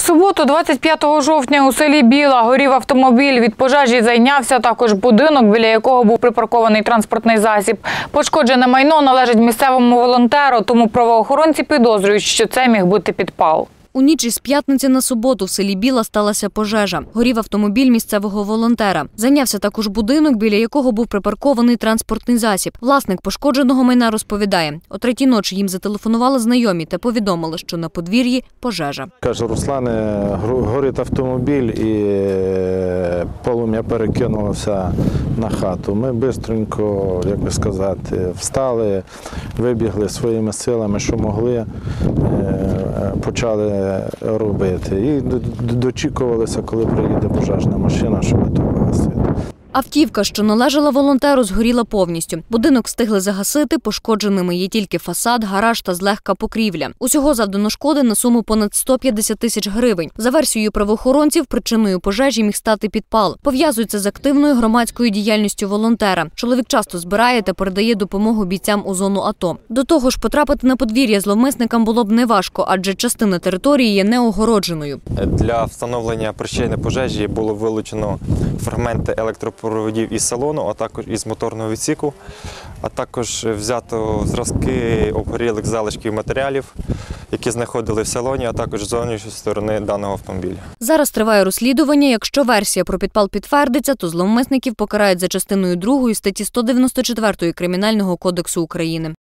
суботу, 25 жовтня, у селі Біла горів автомобіль. Від пожежі зайнявся також будинок, біля якого був припаркований транспортний засіб. Пошкоджене майно належить місцевому волонтеру, тому правоохоронці підозрюють, що це міг бути підпал. У ніч із п'ятниці на суботу в селі Біла сталася пожежа. Горів автомобіль місцевого волонтера. Зайнявся також будинок, біля якого був припаркований транспортний засіб. Власник пошкодженого майна розповідає, о 3-й ночі їм зателефонували знайомі та повідомили, що на подвір'ї пожежа. Каже, Руслане, горить автомобіль і полум'я перекинулося на хату. Ми швидко, як би сказати, встали, вибігли своїми силами, що могли, почали робити. І дочікувалися, коли приїде пожежна машина, щоб то погасити. Автівка, що належала волонтеру, згоріла повністю. Будинок встигли загасити, пошкодженими є тільки фасад, гараж та злегка покрівля. Усього завдано шкоди на суму понад 150 тисяч гривень. За версією правоохоронців, причиною пожежі міг стати підпал. Пов'язується з активною громадською діяльністю волонтера. Чоловік часто збирає та передає допомогу бійцям у зону АТО. До того ж, потрапити на подвір'я зловмисникам було б неважко, адже частина території є неогородженою. Для встановлення причини пожежі було вилучено фрагменти електропроводів із салону, а також із моторного відсіку, а також взято зразки обгорілих залишків матеріалів, які знаходили в салоні, а також з зовнішньої сторони даного автомобіля. Зараз триває розслідування. Якщо версія про підпал підтвердиться, то зловмисників покарають за частиною 2 статті 194 Кримінального кодексу України.